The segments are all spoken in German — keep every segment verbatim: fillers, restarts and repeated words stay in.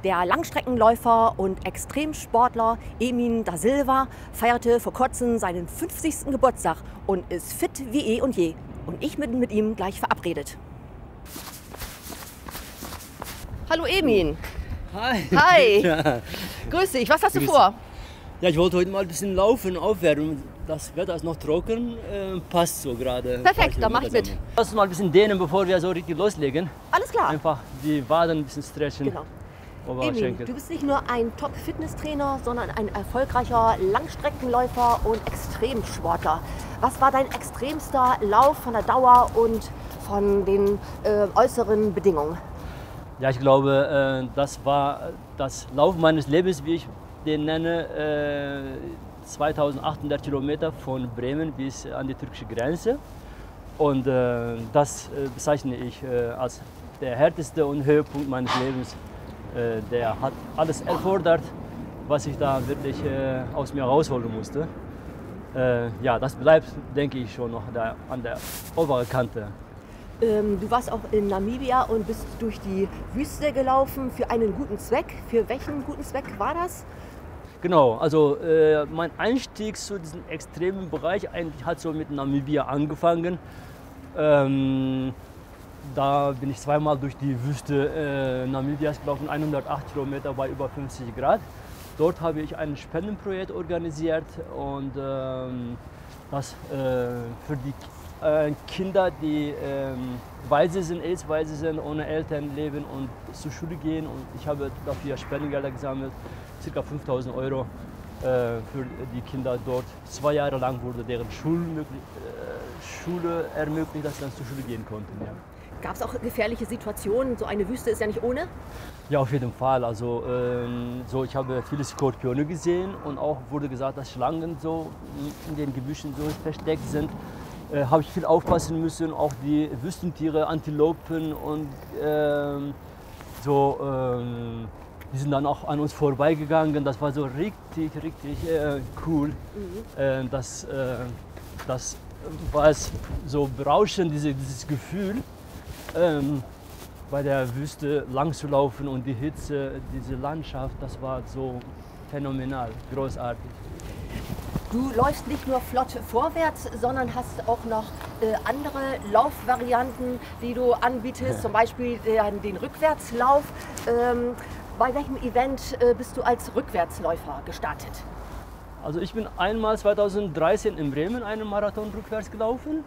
Der Langstreckenläufer und Extremsportler Emin da Silva feierte vor kurzem seinen fünfzigsten Geburtstag und ist fit wie eh und je. Und ich bin mit ihm gleich verabredet. Hallo Emin. Hi. Hi. Ja. Grüß dich, was hast du Grüß vor? Ja, ich wollte heute mal ein bisschen laufen, aufwärmen. Das Wetter ist noch trocken, äh, passt so gerade. Perfekt, dann mach ich mit. Lass uns mal ein bisschen dehnen, bevor wir so richtig loslegen. Alles klar. Einfach die Waden ein bisschen stretchen. Genau. Emin, Oberschenkel. du bist nicht nur ein Top-Fitnesstrainer, sondern ein erfolgreicher Langstreckenläufer und Extremsportler. Was war dein extremster Lauf von der Dauer und von den äh, äußeren Bedingungen? Ja, ich glaube, äh, das war das Lauf meines Lebens, wie ich den nenne. Äh, zweitausendachthundert Kilometer von Bremen bis an die türkische Grenze. Und äh, das äh, bezeichne ich äh, als der härteste und Höhepunkt meines Lebens. Äh, der hat alles erfordert, was ich da wirklich äh, aus mir rausholen musste. Äh, ja, das bleibt, denke ich, schon noch da an der oberen Kante. Ähm, du warst auch in Namibia und bist durch die Wüste gelaufen für einen guten Zweck. Für welchen guten Zweck war das? Genau, also äh, mein Einstieg zu diesem extremen Bereich eigentlich hat so mit Namibia angefangen. Ähm, da bin ich zweimal durch die Wüste äh, Namibias gelaufen, hundertacht Kilometer bei über fünfzig Grad. Dort habe ich ein Spendenprojekt organisiert und ähm, das äh, für die äh, Kinder, die ähm, weise sind, AIDS-weise sind, ohne Eltern leben und zur Schule gehen. Und ich habe dafür Spendengelder gesammelt. Circa fünftausend Euro äh, für die Kinder dort. Zwei Jahre lang wurde deren Schulmöglich, äh, Schule ermöglicht, dass sie dann zur Schule gehen konnten. Ja. Gab es auch gefährliche Situationen? So eine Wüste ist ja nicht ohne. Ja, auf jeden Fall. Also, ähm, so, ich habe viele Skorpione gesehen und auch wurde gesagt, dass Schlangen so in den Gebüschen so versteckt sind. Äh, habe ich viel aufpassen müssen, auch die Wüstentiere, Antilopen und ähm, so. Ähm, Die sind dann auch an uns vorbeigegangen. Das war so richtig, richtig äh, cool. Mhm. Äh, das, äh, das war es so berauschend, diese, dieses Gefühl, ähm, bei der Wüste lang zu laufen und die Hitze, diese Landschaft, das war so phänomenal, großartig. Du läufst nicht nur flott vorwärts, sondern hast auch noch äh, andere Laufvarianten, die du anbietest, zum Beispiel äh, den Rückwärtslauf. Ähm, Bei welchem Event äh, bist du als Rückwärtsläufer gestartet? Also ich bin einmal zweitausenddreizehn in Bremen einen Marathon rückwärts gelaufen.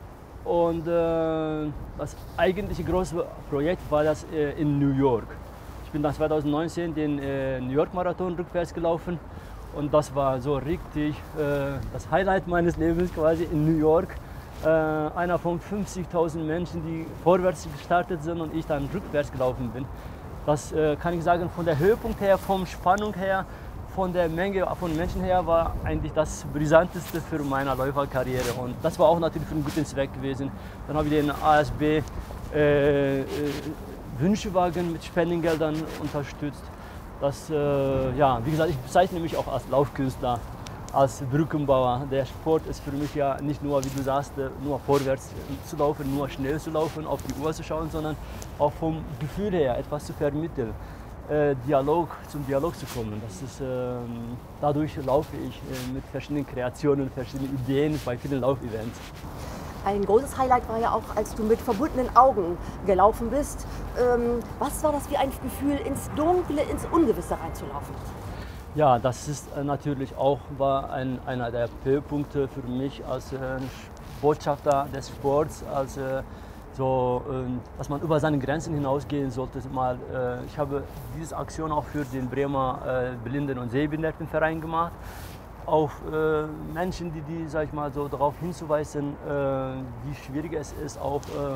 Und äh, das eigentliche große Projekt war das äh, in New York. Ich bin dann zweitausendneunzehn den äh, New York Marathon rückwärts gelaufen. Und das war so richtig äh, das Highlight meines Lebens quasi in New York. Äh, einer von fünfzigtausend Menschen, die vorwärts gestartet sind und ich dann rückwärts gelaufen bin. Das äh, kann ich sagen, von der Höhepunkt her, von Spannung her, von der Menge von Menschen her war eigentlich das Brisanteste für meine Läuferkarriere. Und das war auch natürlich für einen guten Zweck gewesen. Dann habe ich den A S B äh, äh, Wünschewagen mit Spendengeldern unterstützt. Das, äh, ja, wie gesagt, ich bezeichne mich auch als Laufkünstler, als Brückenbauer. Der Sport ist für mich ja nicht nur, wie du sagst, nur vorwärts zu laufen, nur schnell zu laufen, auf die Uhr zu schauen, sondern auch vom Gefühl her etwas zu vermitteln, äh, Dialog, zum Dialog zu kommen. Das ist, äh, dadurch laufe ich äh, mit verschiedenen Kreationen, verschiedenen Ideen bei vielen Laufevents. Ein großes Highlight war ja auch, als du mit verbundenen Augen gelaufen bist. Ähm, was war das für ein Gefühl, ins Dunkle, ins Ungewisse reinzulaufen? Ja, das ist äh, natürlich auch war ein, einer der Höhepunkte für mich als äh, Botschafter des Sports, als äh, so, äh, dass man über seine Grenzen hinausgehen sollte. Mal, äh, ich habe diese Aktion auch für den Bremer äh, Blinden- und Sehbehindertenverein gemacht, auf äh, Menschen, die, die, sag ich mal, so darauf hinzuweisen, äh, wie schwierig es ist, auch äh,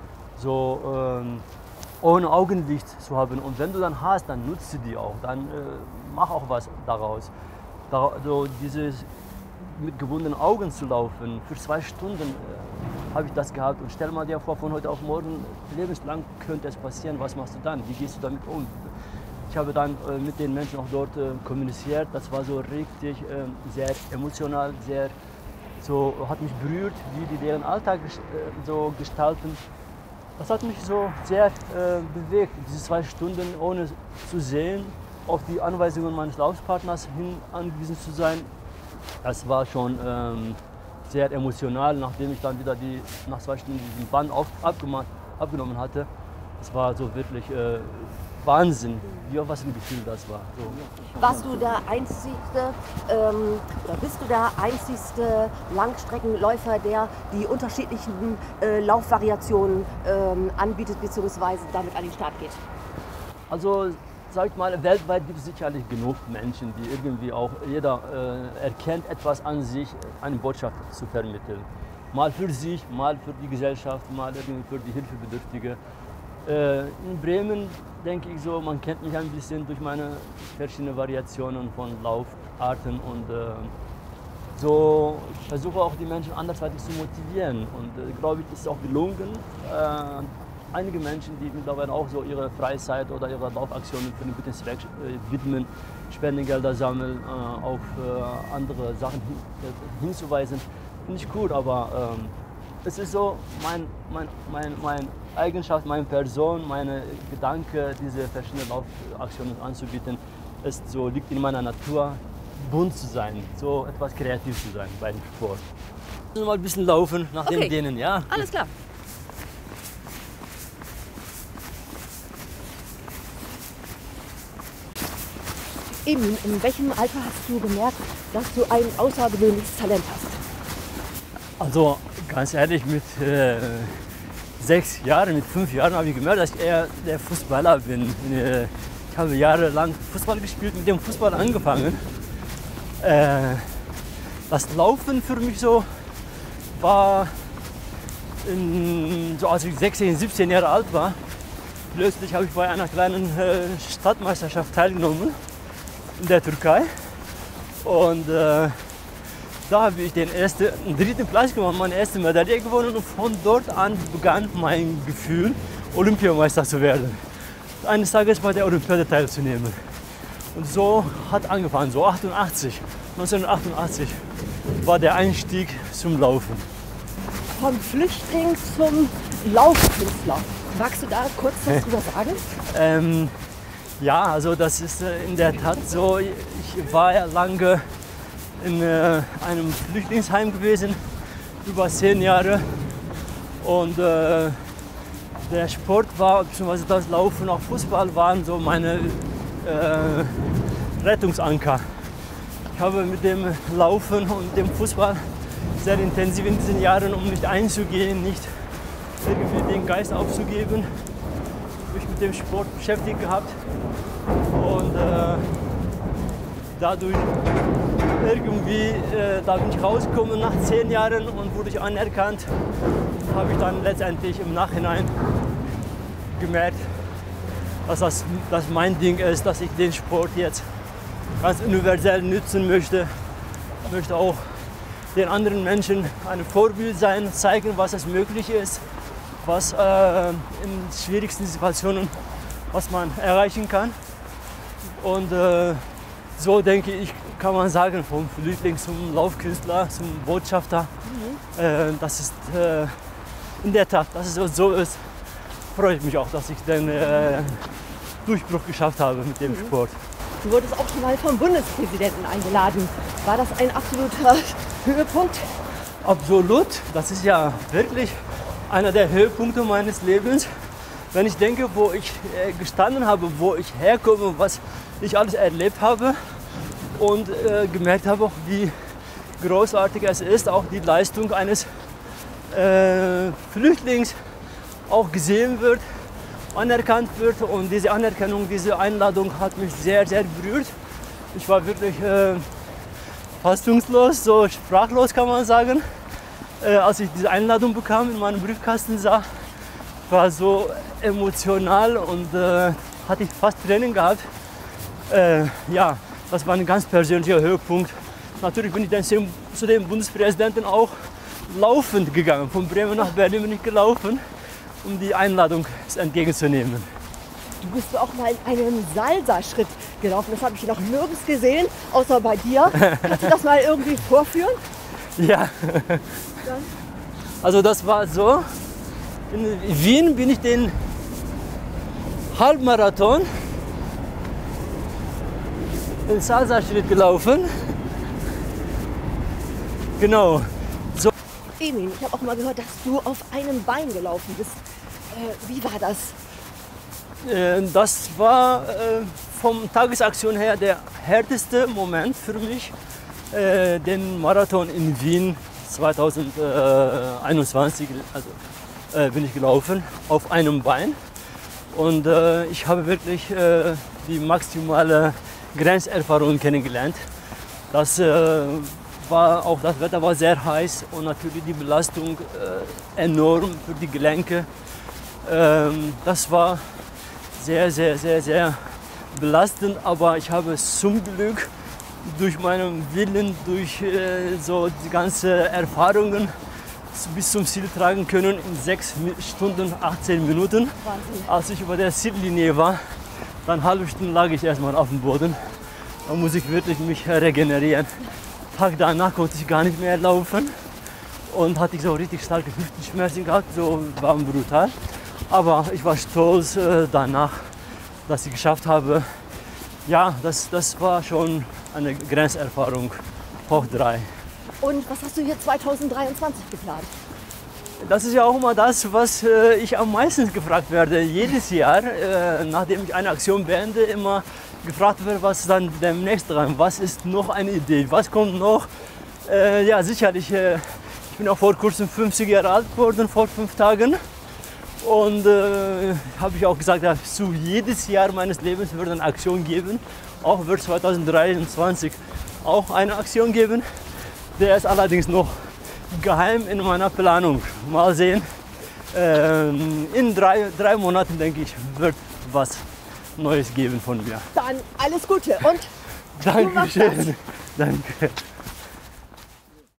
so äh, ohne Augenlicht zu haben. Und wenn du dann hast, dann nutze die auch, dann äh, mach auch was daraus. Da, so dieses mit gebundenen Augen zu laufen, für zwei Stunden äh, habe ich das gehabt. Und stell mal dir vor, von heute auf morgen, lebenslang könnte es passieren, was machst du dann? Wie gehst du damit um? Ich habe dann äh, mit den Menschen auch dort äh, kommuniziert. Das war so richtig äh, sehr emotional, sehr so hat mich berührt, wie die deren Alltag äh, so gestalten. Das hat mich so sehr äh, bewegt, diese zwei Stunden ohne zu sehen, auf die Anweisungen meines Laufpartners hin angewiesen zu sein. Das war schon ähm, sehr emotional, nachdem ich dann wieder die, nach zwei Stunden diesen Band auf, abgemacht, abgenommen hatte. Das war so wirklich äh, Wahnsinn, wie was ein Gefühl das war. So. Warst du der einzigste, ähm, oder bist du der einzigste Langstreckenläufer, der die unterschiedlichen äh, Laufvariationen ähm, anbietet bzw. damit an den Start geht? Also, sag ich mal, weltweit gibt es sicherlich genug Menschen, die irgendwie auch, jeder äh, erkennt etwas an sich, eine Botschaft zu vermitteln. Mal für sich, mal für die Gesellschaft, mal irgendwie für die Hilfebedürftige. Äh, in Bremen denke ich so, man kennt mich ein bisschen durch meine verschiedenen Variationen von Laufarten und äh, so ich versuche auch die Menschen andersweitig zu motivieren und äh, glaube ich, ist auch gelungen. Äh, einige Menschen, die mittlerweile auch so ihre Freizeit oder ihre Laufaktionen für einen guten Zweck äh, widmen, Spendengelder sammeln, äh, auf äh, andere Sachen hin, äh, hinzuweisen, finde ich gut, aber ähm, es ist so, mein, mein, mein, meine Eigenschaft, meine Person, meine Gedanke, diese verschiedenen Laufaktionen anzubieten, ist so, liegt in meiner Natur, bunt zu sein, so etwas kreativ zu sein beim Sport. Mal ein bisschen laufen nach Okay. dem Dehnen, ja? Alles klar. Eben, in welchem Alter hast du gemerkt, dass du ein außergewöhnliches Talent hast? Also ganz ehrlich, mit äh, sechs Jahren, mit fünf Jahren habe ich gemerkt, dass ich eher der Fußballer bin. Äh, ich habe jahrelang Fußball gespielt, mit dem Fußball angefangen. Äh, das Laufen für mich so war, in, so als ich sechzehn, siebzehn Jahre alt war. Plötzlich habe ich bei einer kleinen äh, Stadtmeisterschaft teilgenommen in der Türkei. Und äh, da habe ich den ersten, den dritten Platz gewonnen, meine erste Medaille gewonnen und von dort an begann mein Gefühl, Olympiameister zu werden. Eines Tages bei der Olympiade teilzunehmen. Und so hat angefangen, so achtundachtzig, neunzehnhundertachtundachtzig war der Einstieg zum Laufen. Vom Flüchtling zum Laufkünstler. Magst du da kurz was drüber sagen? Ähm, ja, also das ist äh, in der Tat so. Ich war ja lange in äh, einem Flüchtlingsheim gewesen, über zehn Jahre. Und äh, der Sport war, beziehungsweise das Laufen, auch Fußball waren so meine äh, Rettungsanker. Ich habe mit dem Laufen und dem Fußball sehr intensiv in diesen Jahren, um nicht einzugehen, nicht irgendwie den Geist aufzugeben, mich mit dem Sport beschäftigt gehabt. Und äh, dadurch irgendwie, äh, da bin ich rausgekommen nach zehn Jahren und wurde ich anerkannt. Habe ich dann letztendlich im Nachhinein gemerkt, dass das dass mein Ding ist, dass ich den Sport jetzt ganz universell nutzen möchte. Ich möchte auch den anderen Menschen ein Vorbild sein, zeigen, was es möglich ist, was äh, in schwierigsten Situationen, was man erreichen kann. Und äh, so denke ich, kann man sagen, vom Flüchtling zum Laufkünstler, zum Botschafter, mhm. äh, das ist äh, in der Tat, dass es so ist, freue ich mich auch, dass ich den äh, Durchbruch geschafft habe mit dem mhm. Sport. Du wurdest auch schon mal vom Bundespräsidenten eingeladen. War das ein absoluter Höhepunkt? Absolut, das ist ja wirklich einer der Höhepunkte meines Lebens. Wenn ich denke, wo ich gestanden habe, wo ich herkomme, was ich alles erlebt habe und äh, gemerkt habe, wie großartig es ist, auch die Leistung eines äh, Flüchtlings auch gesehen wird, anerkannt wird, und diese Anerkennung, diese Einladung hat mich sehr, sehr berührt. Ich war wirklich äh, fassungslos, so sprachlos kann man sagen, äh, als ich diese Einladung bekam, in meinem Briefkasten sah. Ich war so emotional und äh, hatte ich fast Tränen gehabt. Äh, ja, das war ein ganz persönlicher Höhepunkt. Natürlich bin ich dann zu dem Bundespräsidenten auch laufend gegangen. Von Bremen nach Berlin bin ich gelaufen, um die Einladung entgegenzunehmen. Du bist auch mal in einem Salsa-Schritt gelaufen. Das habe ich noch nirgends gesehen, außer bei dir. Kannst du das mal irgendwie vorführen? Ja. Also das war so, In Wien bin ich den Halbmarathon in Salsa-Schritt gelaufen. Genau. So. Emin, ich habe auch mal gehört, dass du auf einem Bein gelaufen bist. Äh, wie war das? Äh, das war äh, vom Tagesaktion her der härteste Moment für mich. Äh, den Marathon in Wien zweitausendeinundzwanzig also, äh, bin ich gelaufen auf einem Bein. Und äh, ich habe wirklich äh, die maximale Grenzerfahrung kennengelernt. Das äh, war auch das Wetter war sehr heiß und natürlich die Belastung äh, enorm für die Gelenke. Ähm, das war sehr, sehr, sehr, sehr belastend, aber ich habe zum Glück durch meinen Willen, durch äh, so die ganzen Erfahrungen bis zum Ziel tragen können in sechs Stunden, achtzehn Minuten. Wahnsinn. Als ich über der Ziellinie war, dann eine halbe Stunde lag ich erstmal auf dem Boden. Da muss ich wirklich mich regenerieren. Tag danach konnte ich gar nicht mehr laufen und hatte ich so richtig starke Hüftenschmerzen gehabt, so waren brutal. Aber ich war stolz äh, danach, dass ich geschafft habe. Ja, das, das war schon eine Grenzerfahrung hoch drei. Und was hast du hier zweitausenddreiundzwanzig geplant? Das ist ja auch immer das, was äh, ich am meisten gefragt werde. Jedes Jahr, äh, nachdem ich eine Aktion beende, immer gefragt werde, was dann demnächst dran, was ist noch eine Idee, was kommt noch. Äh, ja, sicherlich, äh, ich bin auch vor kurzem fünfzig Jahre alt geworden, vor fünf Tagen. Und äh, habe ich auch gesagt, ja, zu jedes Jahr meines Lebens wird eine Aktion geben. Auch wird zweitausenddreiundzwanzig auch eine Aktion geben. Der ist allerdings noch geheim in meiner Planung. Mal sehen. Ähm, in drei, drei Monaten, denke ich, wird was Neues geben von mir. Dann alles Gute und Dankeschön. Danke.